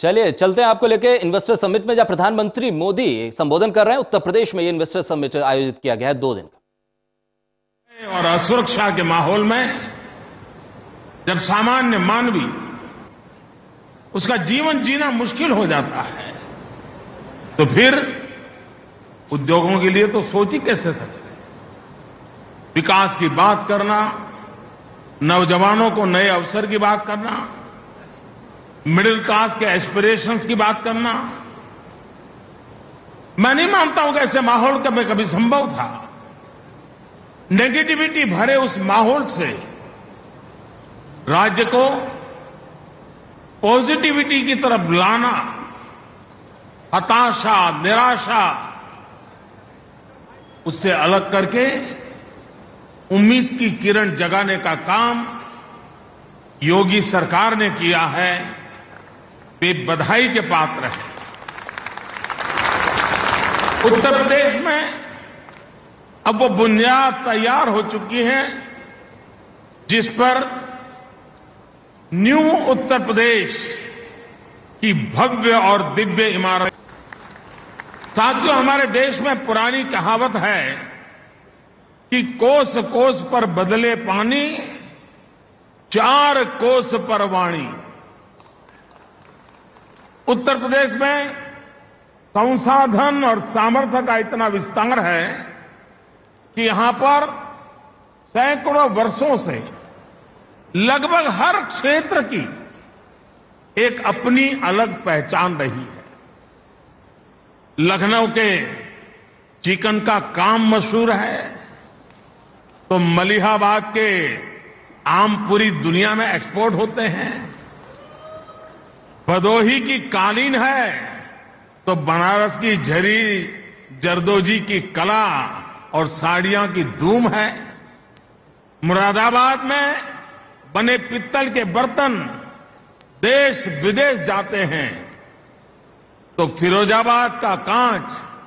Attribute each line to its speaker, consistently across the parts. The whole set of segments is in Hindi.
Speaker 1: चलिए चलते हैं आपको लेके इन्वेस्टर समिट में, जहां प्रधानमंत्री मोदी संबोधन कर रहे हैं। उत्तर प्रदेश में ये इन्वेस्टर समिट आयोजित किया गया है 2 दिन का।
Speaker 2: और असुरक्षा के माहौल में जब सामान्य मानवी उसका जीवन जीना मुश्किल हो जाता है, तो फिर उद्योगों के लिए तो सोच ही कैसे सकते। विकास की बात करना, नौजवानों को नए अवसर की बात करना, मिडिल क्लास के एस्पिरेशंस की बात करना, मैं नहीं मानता हूं कि ऐसे माहौल में कभी संभव था। नेगेटिविटी भरे उस माहौल से राज्य को पॉजिटिविटी की तरफ लाना, हताशा, निराशा, उससे अलग करके उम्मीद की किरण जगाने का काम योगी सरकार ने किया है। वे बधाई के पात्र हैं। उत्तर प्रदेश में अब वो बुनियाद तैयार हो चुकी है जिस पर न्यू उत्तर प्रदेश की भव्य और दिव्य इमारत। साथियों, हमारे देश में पुरानी कहावत है कि कोस कोस पर बदले पानी, 4 कोस पर वाणी। उत्तर प्रदेश में संसाधन और सामर्थ्य का इतना विस्तार है कि यहां पर सैकड़ों वर्षों से लगभग हर क्षेत्र की एक अपनी अलग पहचान रही है। लखनऊ के चिकन का काम मशहूर है, तो मलिहाबाद के आम पूरी दुनिया में एक्सपोर्ट होते हैं। भदोही की कालीन है, तो बनारस की झरी जरदोजी की कला और साड़ियां की धूम है। मुरादाबाद में बने पित्तल के बर्तन देश विदेश जाते हैं, तो फिरोजाबाद का कांच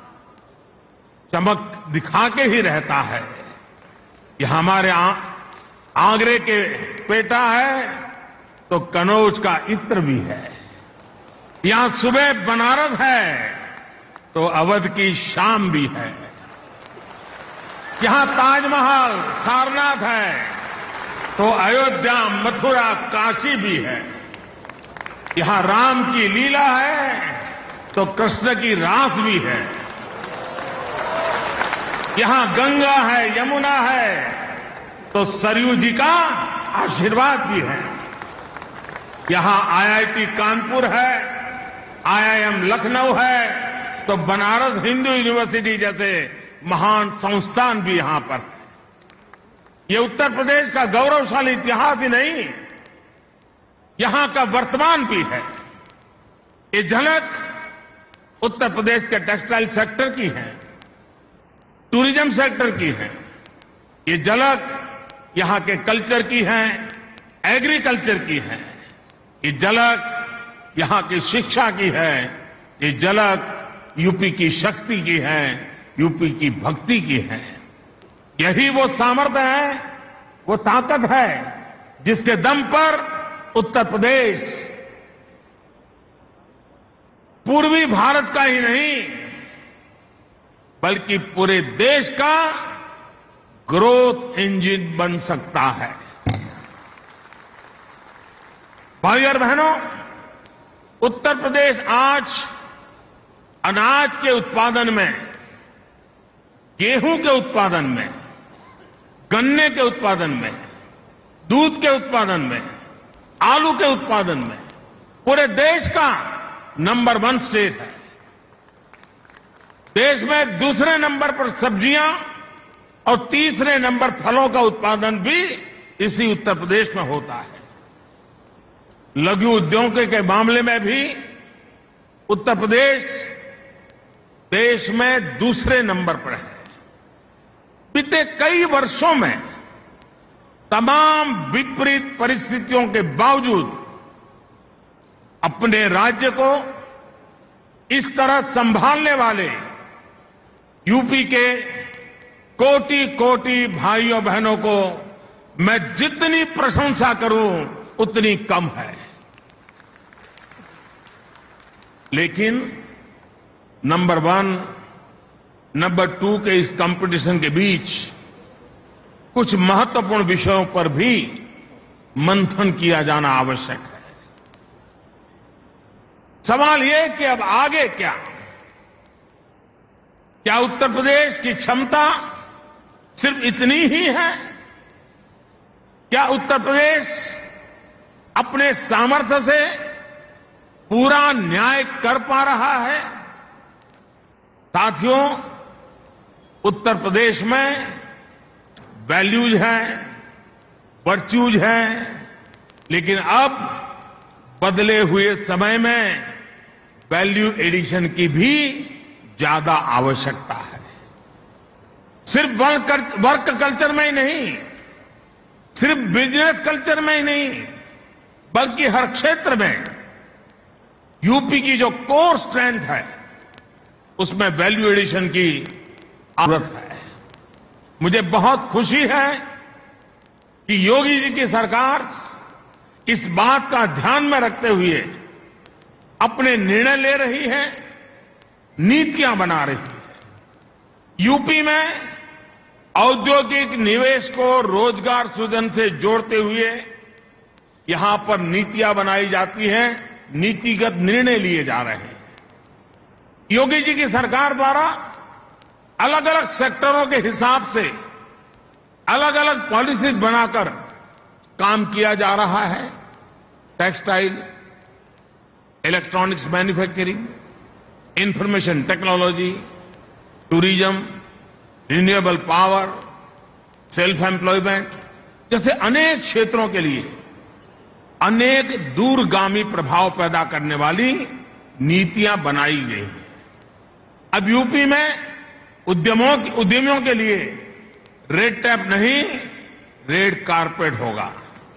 Speaker 2: चमक दिखा के ही रहता है। यह हमारे आगरे के पेटा है, तो कनौज का इत्र भी है। यहां सुबह बनारस है, तो अवध की शाम भी है। यहां ताजमहल सारनाथ है, तो अयोध्या, मथुरा, काशी भी है। यहां राम की लीला है, तो कृष्ण की रास भी है। यहां गंगा है, यमुना है, तो सरयू जी का आशीर्वाद भी है। यहां आईआईटी कानपुर है, आईआईएम लखनऊ है, तो बनारस हिंदू यूनिवर्सिटी जैसे महान संस्थान भी यहां पर है। ये उत्तर प्रदेश का गौरवशाली इतिहास ही नहीं, यहां का वर्तमान भी है। ये झलक उत्तर प्रदेश के टेक्सटाइल सेक्टर की है, टूरिज्म सेक्टर की है। ये झलक यहां के कल्चर की है, एग्रीकल्चर की है। ये झलक यहां की शिक्षा की है। ये झलक यूपी की शक्ति की है, यूपी की भक्ति की है। यही वो सामर्थ्य है, वो ताकत है जिसके दम पर उत्तर प्रदेश पूर्वी भारत का ही नहीं बल्कि पूरे देश का ग्रोथ इंजन बन सकता है। भाई और बहनों, उत्तर प्रदेश आज अनाज के उत्पादन में, गेहूं के उत्पादन में, गन्ने के उत्पादन में, दूध के उत्पादन में, आलू के उत्पादन में पूरे देश का नंबर 1 स्टेट है। देश में दूसरे नंबर पर सब्जियां और तीसरे नंबर फलों का उत्पादन भी इसी उत्तर प्रदेश में होता है। लघु उद्योग के मामले में भी उत्तर प्रदेश देश में दूसरे नंबर पर है। बीते कई वर्षों में तमाम विपरीत परिस्थितियों के बावजूद अपने राज्य को इस तरह संभालने वाले यूपी के कोटि कोटि भाइयों बहनों को मैं जितनी प्रशंसा करूं उतनी कम है। लेकिन नंबर 1, नंबर 2 के इस कंपटीशन के बीच कुछ महत्वपूर्ण विषयों पर भी मंथन किया जाना आवश्यक है। सवाल ये कि अब आगे क्या? क्या उत्तर प्रदेश की क्षमता सिर्फ इतनी ही है? क्या उत्तर प्रदेश अपने सामर्थ्य से पूरा न्याय कर पा रहा है? साथियों, उत्तर प्रदेश में वैल्यूज हैं, वर्च्यूज हैं, लेकिन अब बदले हुए समय में वैल्यू एडिशन की भी ज्यादा आवश्यकता है। सिर्फ वर्क कल्चर में ही नहीं, सिर्फ बिजनेस कल्चर में ही नहीं, बल्कि हर क्षेत्र में यूपी की जो कोर स्ट्रेंथ है उसमें वैल्यू एडिशन की जरूरत है। मुझे बहुत खुशी है कि योगी जी की सरकार इस बात का ध्यान में रखते हुए अपने निर्णय ले रही है, नीतियां बना रही है। यूपी में औद्योगिक निवेश को रोजगार सृजन से जोड़ते हुए यहां पर नीतियां बनाई जाती हैं, नीतिगत निर्णय लिए जा रहे हैं। योगी जी की सरकार द्वारा अलग अलग सेक्टरों के हिसाब से अलग अलग पॉलिसीज बनाकर काम किया जा रहा है। Textile, electronics manufacturing, information technology, tourism, renewable power, self employment जैसे अनेक क्षेत्रों के लिए अनेक दूरगामी प्रभाव पैदा करने वाली नीतियां बनाई गई हैं। अब यूपी में उद्यमियों के लिए रेड टैप नहीं, रेड कारपेट होगा।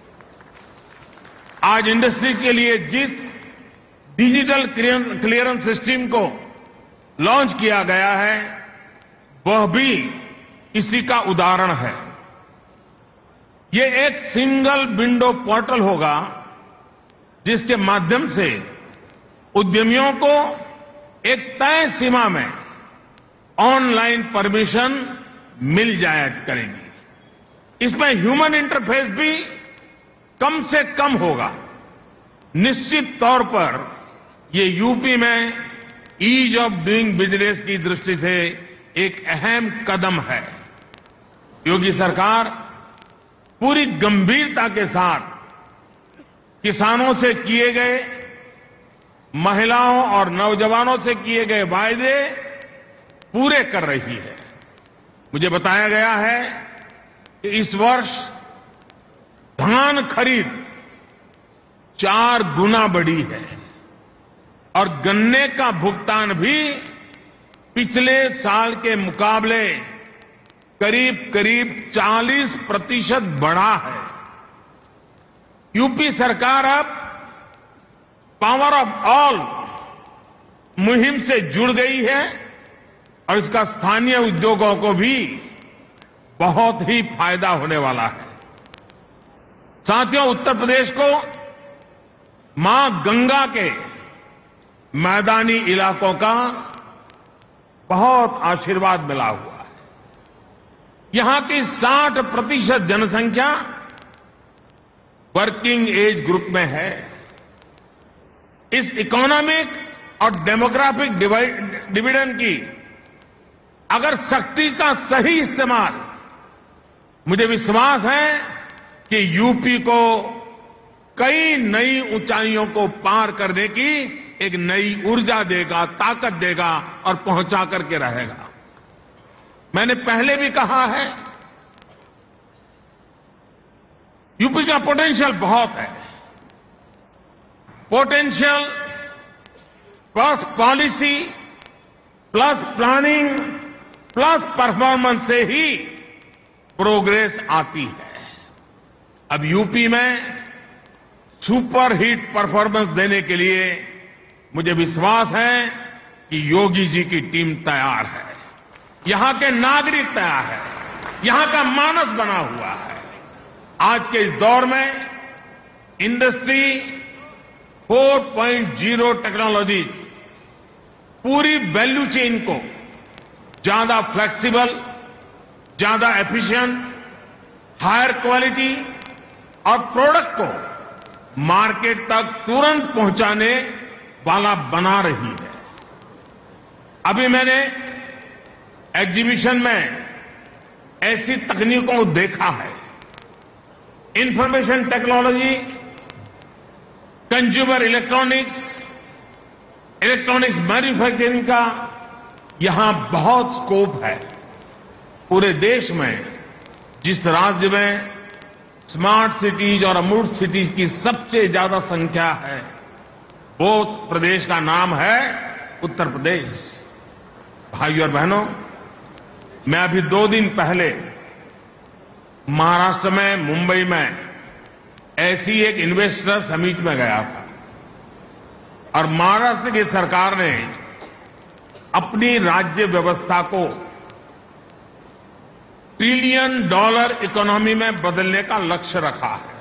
Speaker 2: आज इंडस्ट्री के लिए जिस डिजिटल क्लियरेंस सिस्टम को लॉन्च किया गया है वह भी इसी का उदाहरण है। ये एक सिंगल विंडो पोर्टल होगा जिसके माध्यम से उद्यमियों को एक तय सीमा में ऑनलाइन परमिशन मिल जाया करेगी। इसमें ह्यूमन इंटरफेस भी कम से कम होगा। निश्चित तौर पर ये यूपी में ईज ऑफ डूइंग बिजनेस की दृष्टि से एक अहम कदम है। योगी सरकार पूरी गंभीरता के साथ किसानों से किए गए, महिलाओं और नौजवानों से किए गए वायदे पूरे कर रही है। मुझे बताया गया है कि इस वर्ष धान खरीद 4 गुना बढ़ी है और गन्ने का भुगतान भी पिछले साल के मुकाबले करीब 40% बढ़ा है। यूपी सरकार अब पावर ऑफ ऑल मुहिम से जुड़ गई है और इसका स्थानीय उद्योगों को भी बहुत ही फायदा होने वाला है। साथियों, उत्तर प्रदेश को मां गंगा के मैदानी इलाकों का बहुत आशीर्वाद मिला हुआ है। यहां की 60% जनसंख्या वर्किंग एज ग्रुप में है। इस इकोनॉमिक और डेमोग्राफिक डिविडेंड की अगर शक्ति का सही इस्तेमाल, मुझे विश्वास है कि यूपी को कई नई ऊंचाइयों को पार करने की एक नई ऊर्जा देगा, ताकत देगा और पहुंचा करके रहेगा। मैंने पहले भी कहा है, यूपी का पोटेंशियल बहुत है। Potential plus policy plus planning plus performance से ही प्रोग्रेस आती है। अब यूपी में सुपर हिट परफॉर्मेंस देने के लिए मुझे विश्वास है कि योगी जी की टीम तैयार है, यहां के नागरिक तैयार है, यहां का मानस बना हुआ है। आज के इस दौर में इंडस्ट्री 4.0 टेक्नोलॉजीज पूरी वैल्यू चेन को ज्यादा फ्लेक्सिबल, ज्यादा एफिशिएंट, हायर क्वालिटी और प्रोडक्ट को मार्केट तक तुरंत पहुंचाने वाला बना रही है। अभी मैंने एग्जीबिशन में ऐसी तकनीकों को देखा है। Information technology, consumer electronics, electronics manufacturing का यहां बहुत स्कोप है। पूरे देश में जिस राज्य में स्मार्ट सिटीज और अमूर्त सिटीज की सबसे ज्यादा संख्या है, वो प्रदेश का नाम है उत्तर प्रदेश। भाइयों और बहनों, मैं अभी 2 दिन पहले महाराष्ट्र में, मुंबई में ऐसी एक इन्वेस्टर समिट में गया था और महाराष्ट्र की सरकार ने अपनी राज्य व्यवस्था को $1 ट्रिलियन इकोनॉमी में बदलने का लक्ष्य रखा है।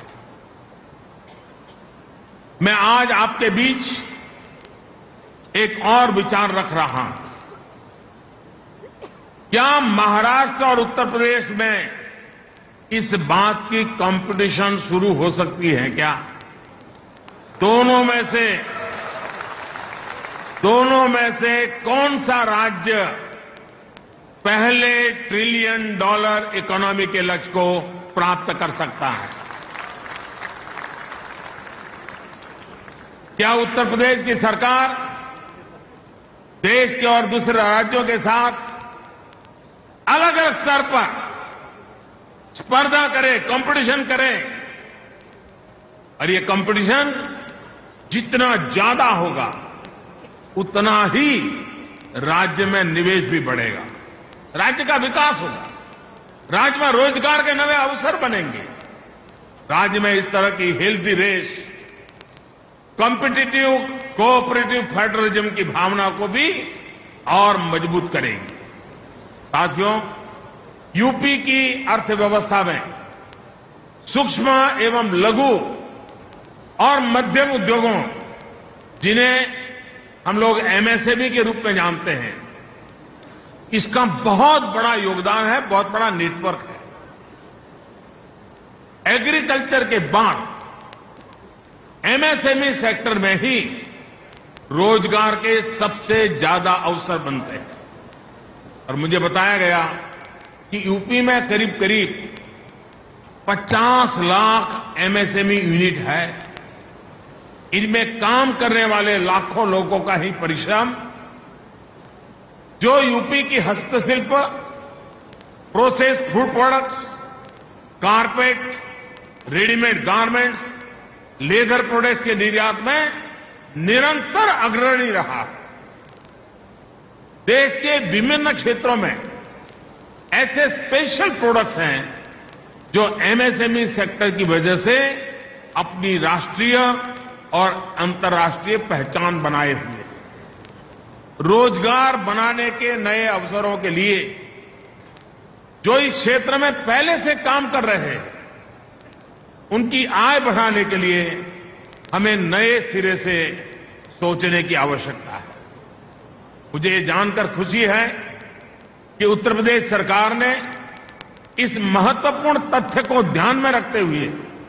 Speaker 2: मैं आज आपके बीच एक और विचार रख रहा हूं। क्या महाराष्ट्र और उत्तर प्रदेश में इस बात की कंपटीशन शुरू हो सकती है क्या? दोनों में से कौन सा राज्य पहले $1 ट्रिलियन इकोनॉमी के लक्ष्य को प्राप्त कर सकता है? क्या उत्तर प्रदेश की सरकार देश के और दूसरे राज्यों के साथ अलग अलग स्तर पर स्पर्धा करे, कंपटीशन करे, और ये कंपटीशन जितना ज्यादा होगा उतना ही राज्य में निवेश भी बढ़ेगा, राज्य का विकास होगा, राज्य में रोजगार के नए अवसर बनेंगे, राज्य में इस तरह की healthy race, competitive cooperative federalism की भावना को भी और मजबूत करेंगे। साथियों, यूपी की अर्थव्यवस्था में सूक्ष्म एवं लघु और मध्यम उद्योगों, जिन्हें हम लोग एमएसएमई के रूप में जानते हैं, इसका बहुत बड़ा योगदान है, बहुत बड़ा नेटवर्क है। एग्रीकल्चर के बाद एमएसएमई सेक्टर में ही रोजगार के सबसे ज्यादा अवसर बनते हैं। और मुझे बताया गया कि यूपी में करीब करीब 50 लाख एमएसएमई यूनिट है। इनमें काम करने वाले लाखों लोगों का ही परिश्रम, जो यूपी की हस्तशिल्प, processed food products, carpet, readymade garments, leather products के निर्यात में निरंतर अग्रणी रहा है। देश के विभिन्न क्षेत्रों में ऐसे स्पेशल प्रोडक्ट्स हैं जो एमएसएमई सेक्टर की वजह से अपनी राष्ट्रीय और अंतर्राष्ट्रीय पहचान बनाए हुए, रोजगार बनाने के नए अवसरों के लिए जो इस क्षेत्र में पहले से काम कर रहे हैं, उनकी आय बढ़ाने के लिए हमें नए सिरे से सोचने की आवश्यकता है। मुझे ये जानकर खुशी है कि उत्तर प्रदेश सरकार ने इस महत्वपूर्ण तथ्य को ध्यान में रखते हुए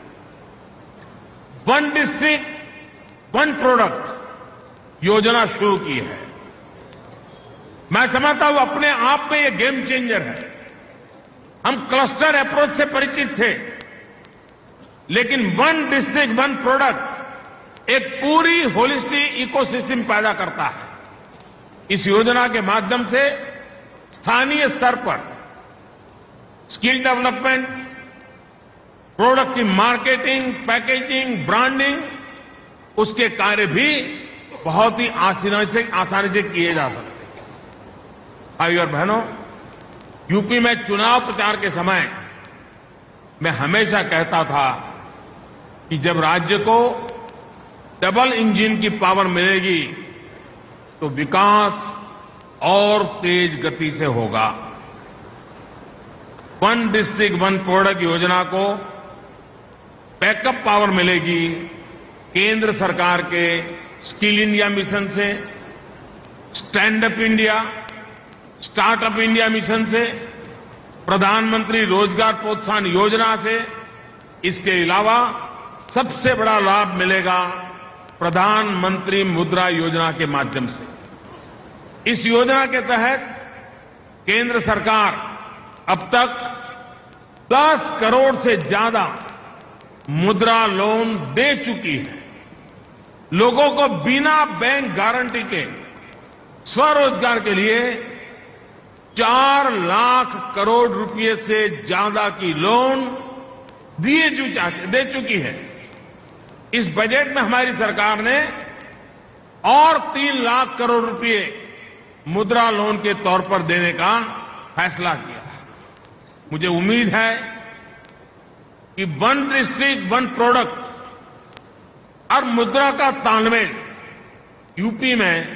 Speaker 2: वन डिस्ट्रिक्ट वन प्रोडक्ट योजना शुरू की है। मैं समझता हूं अपने आप में ये गेम चेंजर है। हम क्लस्टर अप्रोच से परिचित थे, लेकिन वन डिस्ट्रिक्ट वन प्रोडक्ट एक पूरी होलिस्टिक इकोसिस्टम पैदा करता है। इस योजना के माध्यम से स्थानीय स्तर पर स्किल डेवलपमेंट, प्रोडक्ट की मार्केटिंग, पैकेजिंग, ब्रांडिंग, उसके कार्य भी बहुत ही आसानी से किए जा सकते हैं। भाइयों और बहनों, यूपी में चुनाव प्रचार के समय मैं हमेशा कहता था कि जब राज्य को डबल इंजन की पावर मिलेगी तो विकास और तेज गति से होगा। वन डिस्ट्रिक्ट वन प्रोडक्ट योजना को बैकअप पावर मिलेगी केंद्र सरकार के स्किल इंडिया मिशन से, stand up India, startup India mission से, प्रधानमंत्री रोजगार प्रोत्साहन योजना से, इसके अलावा सबसे बड़ा लाभ मिलेगा प्रधानमंत्री मुद्रा योजना के माध्यम से। इस योजना के तहत केंद्र सरकार अब तक 10 करोड़ से ज्यादा मुद्रा लोन दे चुकी है। लोगों को बिना बैंक गारंटी के स्वरोजगार के लिए 4 लाख करोड़ रुपए से ज्यादा की लोन दे चुकी है। इस बजट में हमारी सरकार ने और 3 लाख करोड़ रुपए मुद्रा लोन के तौर पर देने का फैसला किया है। मुझे उम्मीद है कि वन डिस्ट्रिक्ट वन प्रोडक्ट और मुद्रा का तालमेल यूपी में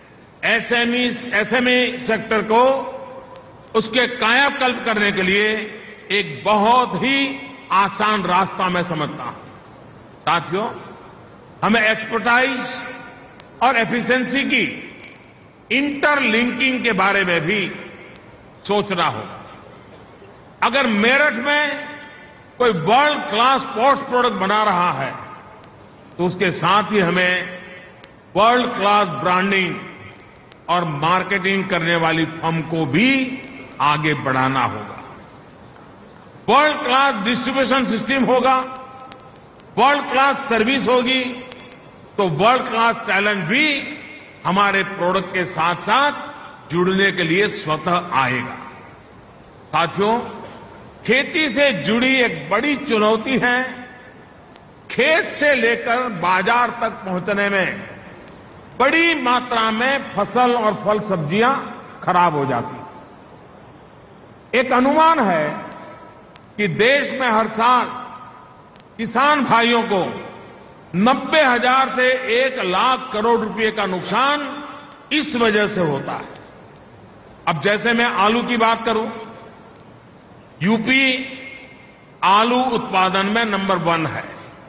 Speaker 2: एसएमई सेक्टर को उसके कायाकल्प करने के लिए एक बहुत ही आसान रास्ता मैं समझता हूं। साथियों, हमें एक्सपर्टाइज और एफिशिएंसी की इंटरलिंकिंग के बारे में भी सोचना होगा। अगर मेरठ में कोई वर्ल्ड क्लास पोस्ट प्रोडक्ट बना रहा है तो उसके साथ ही हमें वर्ल्ड क्लास ब्रांडिंग और मार्केटिंग करने वाली फर्म को भी आगे बढ़ाना होगा। वर्ल्ड क्लास डिस्ट्रीब्यूशन सिस्टम होगा, वर्ल्ड क्लास सर्विस होगी, तो वर्ल्ड क्लास टैलेंट भी हमारे प्रोडक्ट के साथ साथ जुड़ने के लिए स्वतः आएगा। साथियों, खेती से जुड़ी एक बड़ी चुनौती है खेत से लेकर बाजार तक पहुंचने में बड़ी मात्रा में फसल और फल सब्जियां खराब हो जाती। एक अनुमान है कि देश में हर साल किसान भाइयों को 90,000 से 1 लाख करोड़ रुपए का नुकसान इस वजह से होता है। अब जैसे मैं आलू की बात करूं, यूपी आलू उत्पादन में नंबर 1 है।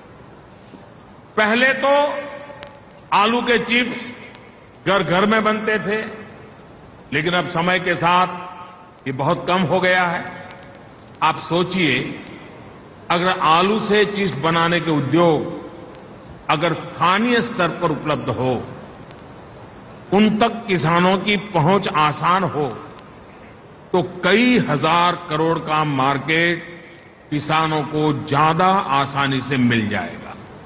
Speaker 2: पहले तो आलू के चिप्स घर घर में बनते थे, लेकिन अब समय के साथ ये बहुत कम हो गया है। आप सोचिए, अगर आलू से चिप्स बनाने के उद्योग अगर स्थानीय स्तर पर उपलब्ध हो, उन तक किसानों की पहुंच आसान हो, तो कई हजार करोड़ का मार्केट किसानों को ज्यादा आसानी से मिल जाएगा।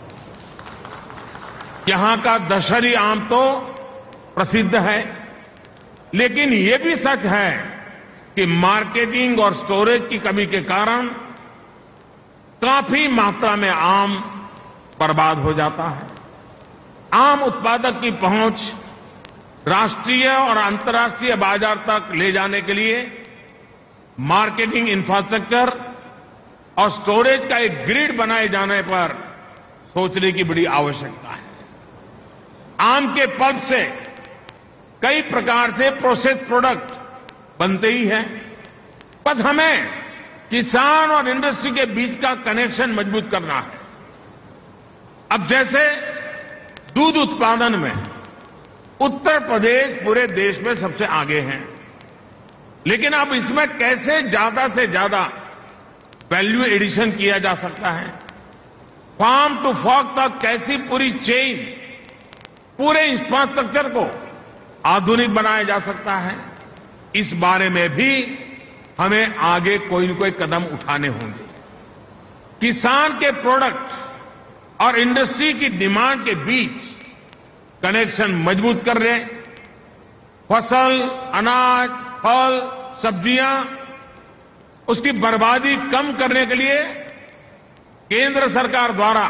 Speaker 2: यहां का दशहरी आम तो प्रसिद्ध है, लेकिन ये भी सच है कि मार्केटिंग और स्टोरेज की कमी के कारण काफी मात्रा में आम बर्बाद हो जाता है। आम उत्पादक की पहुंच राष्ट्रीय और अंतर्राष्ट्रीय बाजार तक ले जाने के लिए मार्केटिंग इंफ्रास्ट्रक्चर और स्टोरेज का एक ग्रिड बनाए जाने पर सोचने की बड़ी आवश्यकता है। आम के पल्प से कई प्रकार से प्रोसेस प्रोडक्ट बनते ही हैं, बस हमें किसान और इंडस्ट्री के बीच का कनेक्शन मजबूत करना है। अब जैसे दूध उत्पादन में उत्तर प्रदेश पूरे देश में सबसे आगे है, लेकिन अब इसमें कैसे ज्यादा से ज्यादा वैल्यू एडिशन किया जा सकता है, फार्म टू फॉर्क तक कैसी पूरी चेन, पूरे इंफ्रास्ट्रक्चर को आधुनिक बनाया जा सकता है, इस बारे में भी हमें आगे कोई न कोई कदम उठाने होंगे। किसान के प्रोडक्ट और इंडस्ट्री की डिमांड के बीच कनेक्शन मजबूत करने, फसल, अनाज, फल, सब्जियां, उसकी बर्बादी कम करने के लिए केंद्र सरकार द्वारा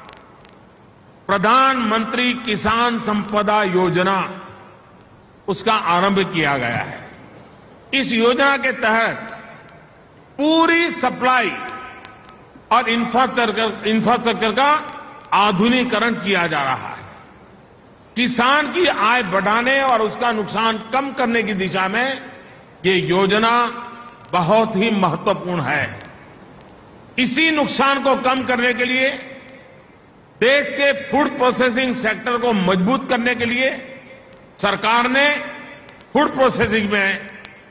Speaker 2: प्रधानमंत्री किसान संपदा योजना उसका आरंभ किया गया है। इस योजना के तहत पूरी सप्लाई और इंफ्रास्ट्रक्चर का आधुनिकीकरण किया जा रहा है। किसान की आय बढ़ाने और उसका नुकसान कम करने की दिशा में ये योजना बहुत ही महत्वपूर्ण है। इसी नुकसान को कम करने के लिए देश के फूड प्रोसेसिंग सेक्टर को मजबूत करने के लिए सरकार ने फूड प्रोसेसिंग में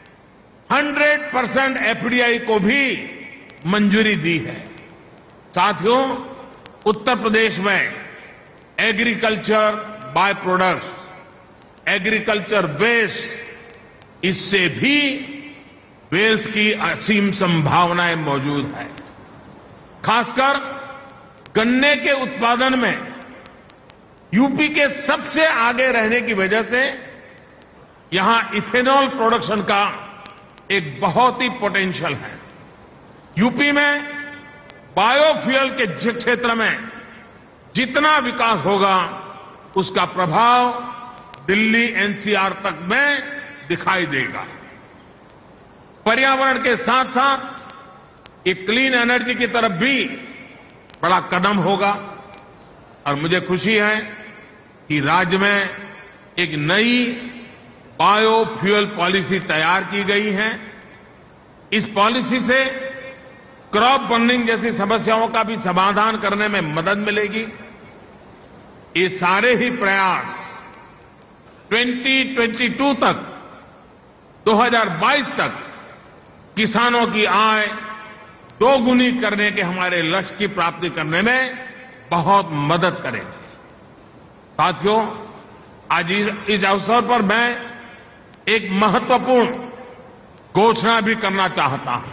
Speaker 2: 100% एफडीआई को भी मंजूरी दी है। साथियों, उत्तर प्रदेश में agriculture by products, agriculture waste, इससे भी वेल्थ की असीम संभावनाएं मौजूद है। खासकर गन्ने के उत्पादन में यूपी के सबसे आगे रहने की वजह से यहां इथेनॉल प्रोडक्शन का एक बहुत ही पोटेंशियल है। यूपी में बायोफ्यूल के क्षेत्र में जितना विकास होगा, उसका प्रभाव दिल्ली एनसीआर तक में दिखाई देगा। पर्यावरण के साथ साथ एक क्लीन एनर्जी की तरफ भी बड़ा कदम होगा और मुझे खुशी है कि राज्य में एक नई बायोफ्यूल पॉलिसी तैयार की गई है। इस पॉलिसी से क्रॉप बर्निंग जैसी समस्याओं का भी समाधान करने में मदद मिलेगी। ये सारे ही प्रयास 2022 तक, 2022 तक किसानों की आय दोगुनी करने के हमारे लक्ष्य की प्राप्ति करने में बहुत मदद करेंगे। साथियों, आज इस अवसर पर मैं एक महत्वपूर्ण घोषणा भी करना चाहता हूं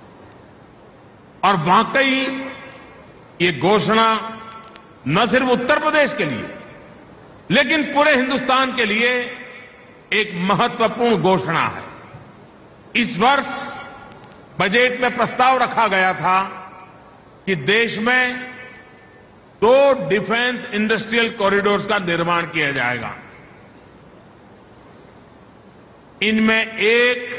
Speaker 2: और वाकई ये घोषणा न सिर्फ उत्तर प्रदेश के लिए लेकिन पूरे हिंदुस्तान के लिए एक महत्वपूर्ण घोषणा है। इस वर्ष बजट में प्रस्ताव रखा गया था कि देश में 2 डिफेंस इंडस्ट्रियल कॉरिडोर्स का निर्माण किया जाएगा। इनमें एक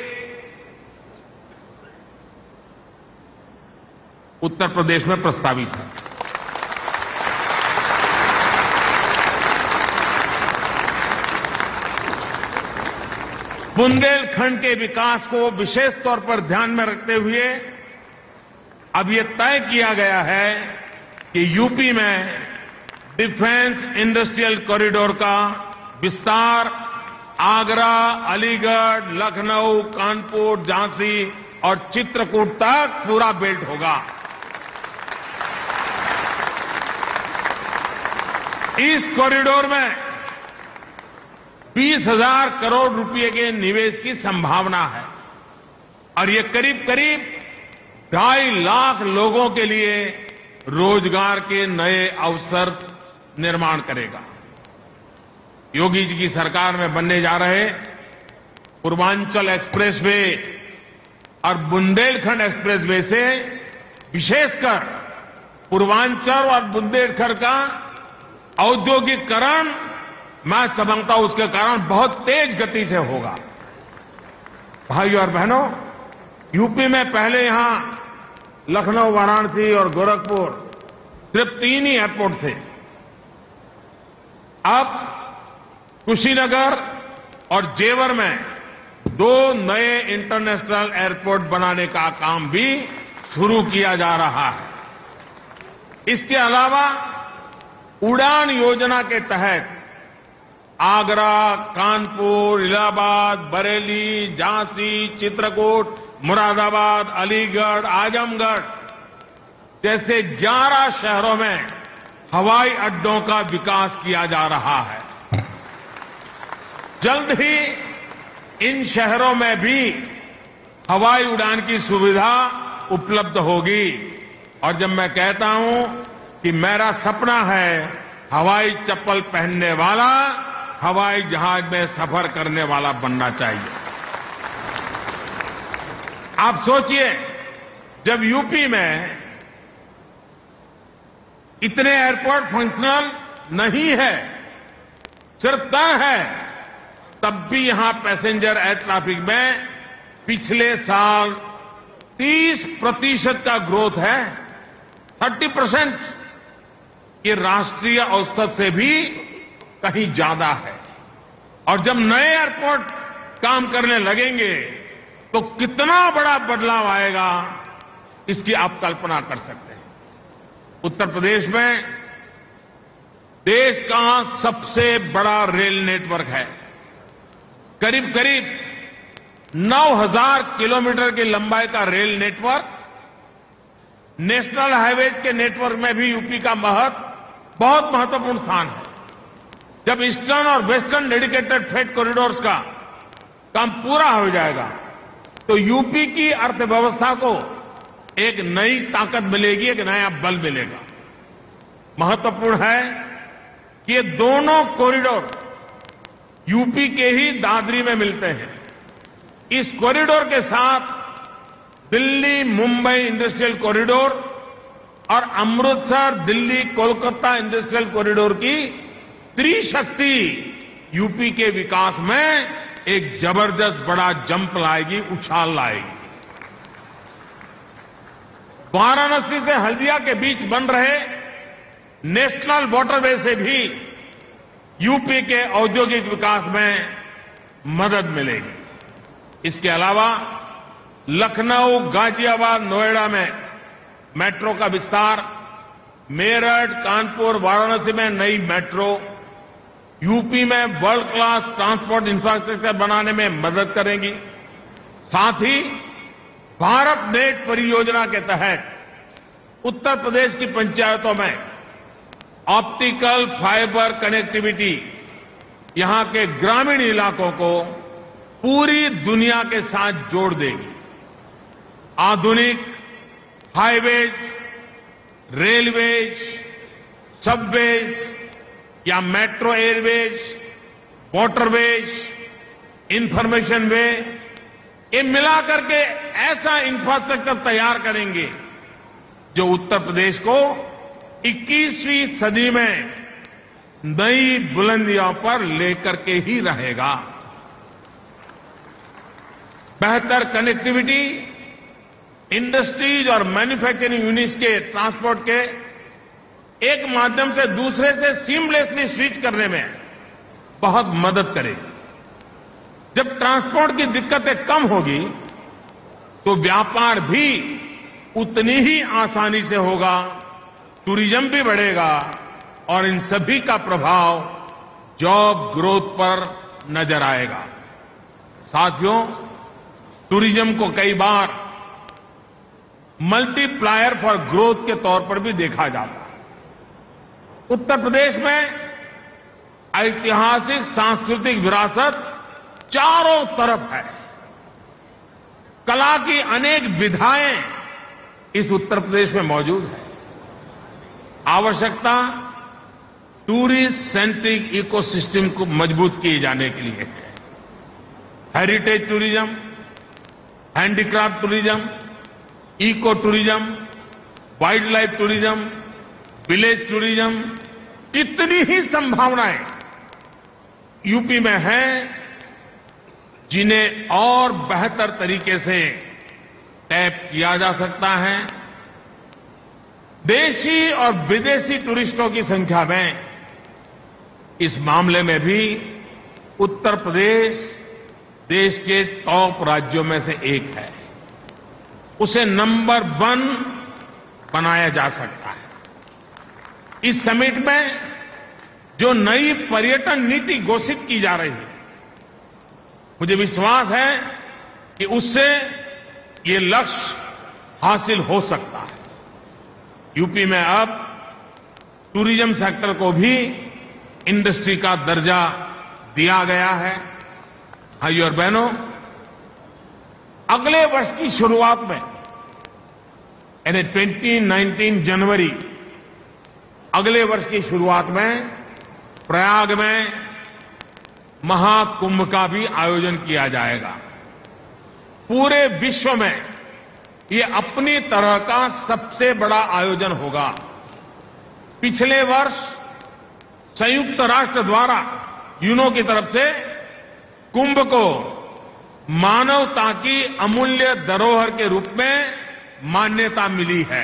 Speaker 2: उत्तर प्रदेश में प्रस्तावित है। बुंदेलखंड के विकास को विशेष तौर पर ध्यान में रखते हुए अब यह तय किया गया है कि यूपी में डिफेंस इंडस्ट्रियल कॉरिडोर का विस्तार आगरा, अलीगढ़, लखनऊ, कानपुर, झांसी और चित्रकूट तक पूरा बेल्ट होगा। इस कॉरिडोर में 20,000 करोड़ रुपए के निवेश की संभावना है और ये करीब करीब 2.5 लाख लोगों के लिए रोजगार के नए अवसर निर्माण करेगा। योगी जी की सरकार में बनने जा रहे पूर्वांचल एक्सप्रेसवे और बुंदेलखंड एक्सप्रेसवे से विशेषकर पूर्वांचल और बुंदेलखंड का औद्योगिकरण, मैं समझता हूं उसके कारण बहुत तेज गति से होगा। भाइयों और बहनों, यूपी में पहले यहां लखनऊ, वाराणसी और गोरखपुर सिर्फ 3 ही एयरपोर्ट थे। अब कुशीनगर और जेवर में 2 नए इंटरनेशनल एयरपोर्ट बनाने का काम भी शुरू किया जा रहा है। इसके अलावा उड़ान योजना के तहत आगरा, कानपुर, इलाहाबाद, बरेली, झांसी, चित्रकूट, मुरादाबाद, अलीगढ़, आजमगढ़ जैसे 11 शहरों में हवाई अड्डों का विकास किया जा रहा है। जल्द ही इन शहरों में भी हवाई उड़ान की सुविधा उपलब्ध होगी और जब मैं कहता हूं कि मेरा सपना है हवाई चप्पल पहनने वाला हवाई जहाज में सफर करने वाला बनना चाहिए। आप सोचिए, जब यूपी में इतने एयरपोर्ट फंक्शनल नहीं है, सिर्फ तय है, तब भी यहां पैसेंजर एयर ट्रैफिक में पिछले साल 30% का ग्रोथ है। 30% ये राष्ट्रीय औसत से भी कहीं ज्यादा है। और जब नए एयरपोर्ट काम करने लगेंगे तो कितना बड़ा बदलाव आएगा, इसकी आप कल्पना कर सकते हैं। उत्तर प्रदेश में देश का सबसे बड़ा रेल नेटवर्क है। करीब करीब 9,000 किलोमीटर की लंबाई का रेल नेटवर्क, नेशनल हाईवेज के नेटवर्क में भी यूपी का बहुत महत्वपूर्ण स्थान है। जब ईस्टर्न और वेस्टर्न डेडिकेटेड फ्रेट कॉरिडोर्स का काम पूरा हो जाएगा तो यूपी की अर्थव्यवस्था को एक नई ताकत मिलेगी, एक नया बल मिलेगा। महत्वपूर्ण है कि ये दोनों कॉरिडोर यूपी के ही दादरी में मिलते हैं। इस कॉरिडोर के साथ दिल्ली मुंबई इंडस्ट्रियल कॉरिडोर और अमृतसर दिल्ली कोलकाता इंडस्ट्रियल कॉरिडोर की त्रिशक्ति यूपी के विकास में एक जबरदस्त बड़ा जंप लाएगी, उछाल लाएगी। वाराणसी से हल्दिया के बीच बन रहे नेशनल वाटरवे से भी यूपी के औद्योगिक विकास में मदद मिलेगी। इसके अलावा लखनऊ, गाजियाबाद, नोएडा में मेट्रो का विस्तार, मेरठ, कानपुर, वाराणसी में नई मेट्रो यूपी में वर्ल्ड क्लास ट्रांसपोर्ट इंफ्रास्ट्रक्चर बनाने में मदद करेंगी। साथ ही भारत नेट परियोजना के तहत उत्तर प्रदेश की पंचायतों में ऑप्टिकल फाइबर कनेक्टिविटी यहां के ग्रामीण इलाकों को पूरी दुनिया के साथ जोड़ देगी। आधुनिक हाईवेज, रेलवेज, सबवेज या metro airways, waterways, information way, ये मिलाकर के ऐसा इंफ्रास्ट्रक्चर तैयार करेंगे जो उत्तर प्रदेश को 21वीं सदी में नई बुलंदियों पर लेकर के ही रहेगा। बेहतर कनेक्टिविटी इंडस्ट्रीज और मैन्युफैक्चरिंग यूनिट्स के ट्रांसपोर्ट के एक माध्यम से दूसरे से सीमलेसली स्विच करने में बहुत मदद करेगी। जब ट्रांसपोर्ट की दिक्कतें कम होगी तो व्यापार भी उतनी ही आसानी से होगा, टूरिज्म भी बढ़ेगा और इन सभी का प्रभाव जॉब ग्रोथ पर नजर आएगा। साथियों, टूरिज्म को कई बार मल्टीप्लायर फॉर ग्रोथ के तौर पर भी देखा जाता है। उत्तर प्रदेश में ऐतिहासिक सांस्कृतिक विरासत चारों तरफ है। कला की अनेक विधाएं इस उत्तर प्रदेश में मौजूद है। आवश्यकता टूरिस्ट सेंट्रिक इकोसिस्टम को मजबूत किए जाने के लिए है। Heritage tourism, handicraft tourism, eco tourism, wild life tourism, village tourism, कितनी ही संभावनाएं यूपी में हैं जिन्हें और बेहतर तरीके से टैप किया जा सकता है। देशी और विदेशी टूरिस्टों की संख्या में इस मामले में भी उत्तर प्रदेश देश के टॉप राज्यों में से एक है। उसे नंबर 1 बनाया जा सकता है। इस समिट में जो नई पर्यटन नीति घोषित की जा रही है, मुझे विश्वास है कि उससे ये लक्ष्य हासिल हो सकता है। यूपी में अब टूरिज्म सेक्टर को भी इंडस्ट्री का दर्जा दिया गया है। भाइयों और बहनों, अगले वर्ष की शुरुआत में यानी 2019 जनवरी, अगले वर्ष की शुरुआत में प्रयाग में महाकुंभ का भी आयोजन किया जाएगा। पूरे विश्व में ये अपनी तरह का सबसे बड़ा आयोजन होगा। पिछले वर्ष संयुक्त राष्ट्र द्वारा यूनो की तरफ से कुंभ को मानवता की अमूल्य धरोहर के रूप में मान्यता मिली है।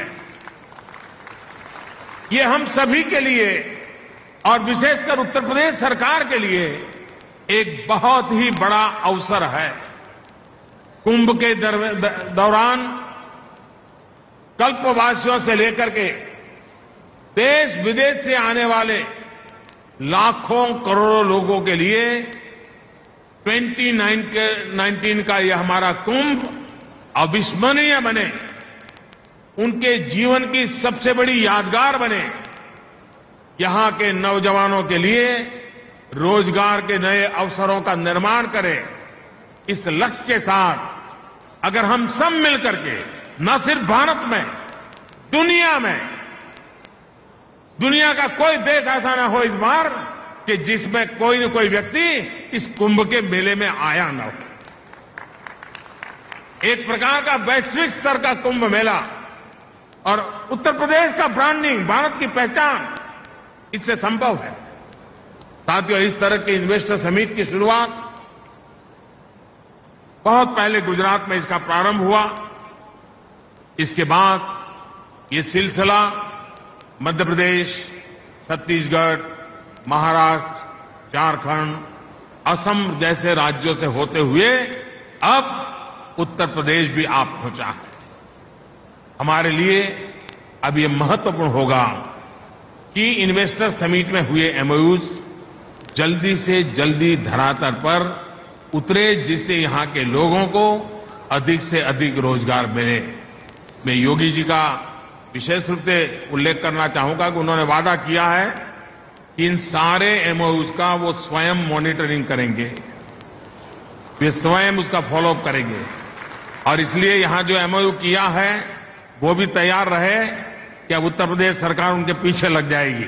Speaker 2: ये हम सभी के लिए और विशेषकर उत्तर प्रदेश सरकार के लिए एक बहुत ही बड़ा अवसर है। कुंभ के दौरान कल्पवासियों से लेकर के देश विदेश से आने वाले लाखों करोड़ों लोगों के लिए 2019 का यह हमारा कुंभ अविस्मरणीय बने, उनके जीवन की सबसे बड़ी यादगार बने, यहां के नौजवानों के लिए रोजगार के नए अवसरों का निर्माण करे। इस लक्ष्य के साथ अगर हम सब मिलकर के न सिर्फ भारत में, दुनिया का कोई देश ऐसा न हो इस बार कि जिसमें कोई न कोई व्यक्ति इस कुंभ के मेले में आया न हो। एक प्रकार का वैश्विक स्तर का कुंभ मेला और उत्तर प्रदेश का ब्रांडिंग, भारत की पहचान, इससे संभव है। साथियों, इस तरह के इन्वेस्टर समिट की शुरुआत बहुत पहले गुजरात में इसका प्रारंभ हुआ। इसके बाद ये सिलसिला मध्य प्रदेश, छत्तीसगढ़, महाराष्ट्र, झारखंड, असम जैसे राज्यों से होते हुए अब उत्तर प्रदेश भी आ पहुंचा है। हमारे लिए अब ये महत्वपूर्ण होगा कि इन्वेस्टर समिट में हुए एमओयूज जल्दी से जल्दी धरातल पर उतरे, जिससे यहां के लोगों को अधिक से अधिक रोजगार मिले। मैं योगी जी का विशेष रूप से उल्लेख करना चाहूंगा कि उन्होंने वादा किया है कि इन सारे एमओयूज का वो स्वयं मॉनिटरिंग करेंगे, वे स्वयं उसका फॉलोअप करेंगे और इसलिए यहां जो एमओयू किया है वो भी तैयार रहे कि अब उत्तर प्रदेश सरकार उनके पीछे लग जाएगी।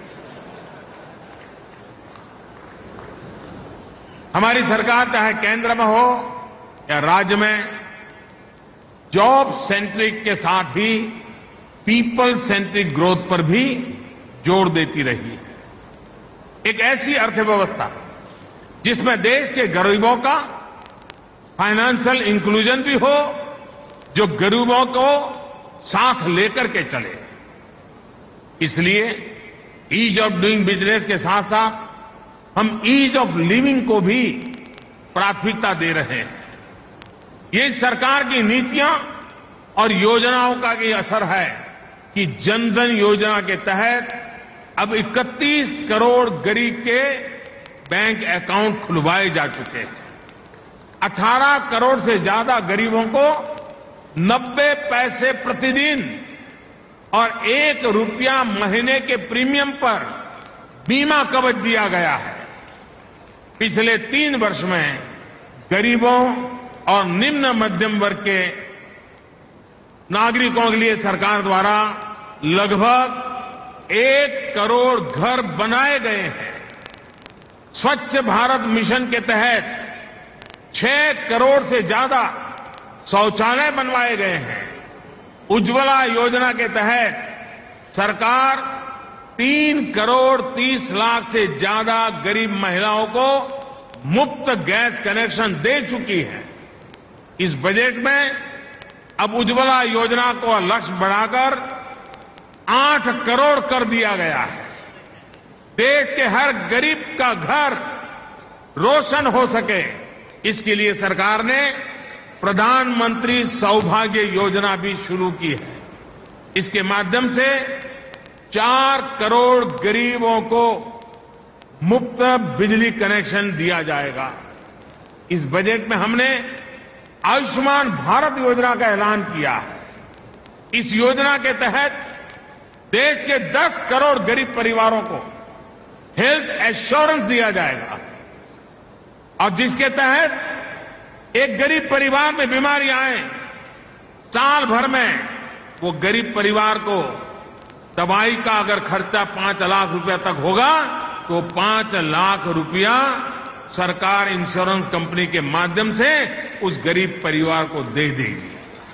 Speaker 2: हमारी सरकार चाहे केंद्र में हो या राज्य में, जॉब सेंट्रिक के साथ ही पीपल सेंट्रिक ग्रोथ पर भी जोर देती रही है। एक ऐसी अर्थव्यवस्था जिसमें देश के गरीबों का फाइनेंशियल इंक्लूजन भी हो, जो गरीबों को साथ लेकर के चले। इसलिए ईज ऑफ डूइंग बिजनेस के साथ साथ हम ईज ऑफ लिविंग को भी प्राथमिकता दे रहे हैं। ये सरकार की नीतियां और योजनाओं का ये असर है कि जन धन योजना के तहत अब 31 करोड़ गरीब के बैंक अकाउंट खुलवाए जा चुके हैं। 18 करोड़ से ज्यादा गरीबों को 90 पैसे प्रतिदिन और 1 रुपया महीने के प्रीमियम पर बीमा कवच दिया गया है। पिछले 3 वर्ष में गरीबों और निम्न मध्यम वर्ग के नागरिकों के लिए सरकार द्वारा लगभग 1 करोड़ घर बनाए गए हैं। स्वच्छ भारत मिशन के तहत 6 करोड़ से ज्यादा शौचालय बनवाए गए हैं। उज्ज्वला योजना के तहत सरकार 3 करोड़ 30 लाख से ज्यादा गरीब महिलाओं को मुफ्त गैस कनेक्शन दे चुकी है। इस बजट में अब उज्ज्वला योजना को लक्ष्य बढ़ाकर 8 करोड़ कर दिया गया है। देश के हर गरीब का घर रोशन हो सके, इसके लिए सरकार ने प्रधानमंत्री सौभाग्य योजना भी शुरू की है। इसके माध्यम से 4 करोड़ गरीबों को मुफ्त बिजली कनेक्शन दिया जाएगा। इस बजट में हमने आयुष्मान भारत योजना का ऐलान किया है। इस योजना के तहत देश के 10 करोड़ गरीब परिवारों को हेल्थ एश्योरेंस दिया जाएगा और जिसके तहत एक गरीब परिवार में बीमारी आए, साल भर में वो गरीब परिवार को दवाई का अगर खर्चा 5 लाख रुपया तक होगा तो 5 लाख रुपया सरकार इंश्योरेंस कंपनी के माध्यम से उस गरीब परिवार को दे देगी।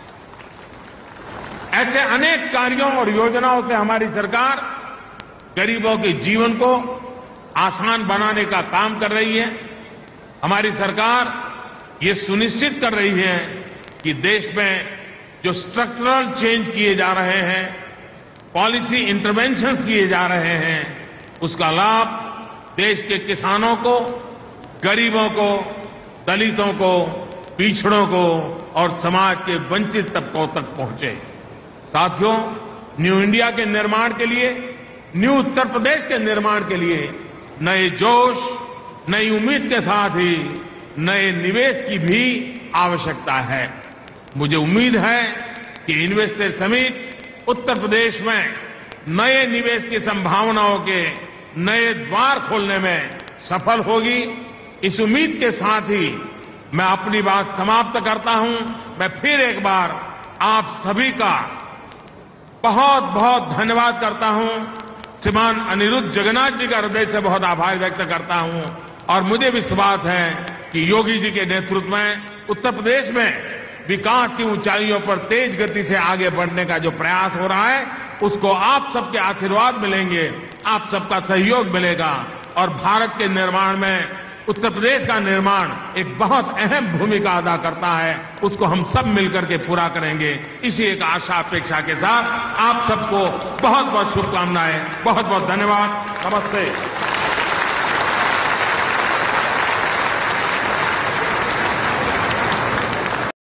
Speaker 2: ऐसे अनेक कार्यों और योजनाओं से हमारी सरकार गरीबों के जीवन को आसान बनाने का काम कर रही है। हमारी सरकार ये सुनिश्चित कर रही है कि देश में जो स्ट्रक्चरल चेंज किए जा रहे हैं, पॉलिसी इंटरवेंशंस किए जा रहे हैं, उसका लाभ देश के किसानों को, गरीबों को, दलितों को, पिछड़ों को और समाज के वंचित तबकों तक पहुंचे। साथियों, न्यू इंडिया के निर्माण के लिए, न्यू उत्तर प्रदेश के निर्माण के लिए नए जोश, नई उम्मीद के साथ ही नए निवेश की भी आवश्यकता है। मुझे उम्मीद है कि इन्वेस्टर समिट उत्तर प्रदेश में नए निवेश की संभावनाओं के नए द्वार खोलने में सफल होगी। इस उम्मीद के साथ ही मैं अपनी बात समाप्त करता हूं। मैं फिर एक बार आप सभी का बहुत बहुत धन्यवाद करता हूं। श्रीमान अनिरुद्ध जगन्नाथ जी का हृदय से बहुत आभार व्यक्त करता हूं और मुझे विश्वास है कि योगी जी के नेतृत्व में उत्तर प्रदेश में विकास की ऊंचाइयों पर तेज गति से आगे बढ़ने का जो प्रयास हो रहा है उसको आप सबके आशीर्वाद मिलेंगे, आप सबका सहयोग मिलेगा और भारत के निर्माण में उत्तर प्रदेश का निर्माण एक बहुत अहम भूमिका अदा करता है। उसको हम सब मिलकर के पूरा करेंगे। इसी एक आशा अपेक्षा के साथ आप सबको बहुत बहुत शुभकामनाएं, बहुत बहुत धन्यवाद। नमस्ते।